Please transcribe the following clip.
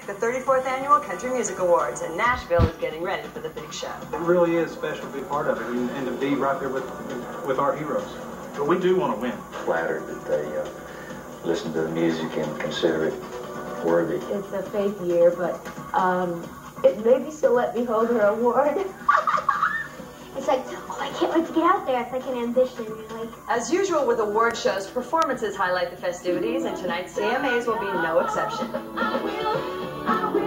the 34th Annual Country Music Awards, and Nashville is getting ready for the big show. It really is special to be part of it and to be right there with our heroes. But we do want to win. Flattered that they listen to the music and consider it worthy. It's a fake year, but maybe she'll let me hold her award. It's like, oh, I can't wait to get out there. It's like an ambition. You're like... As usual with award shows, performances highlight the festivities, and tonight's CMAs will be no exception.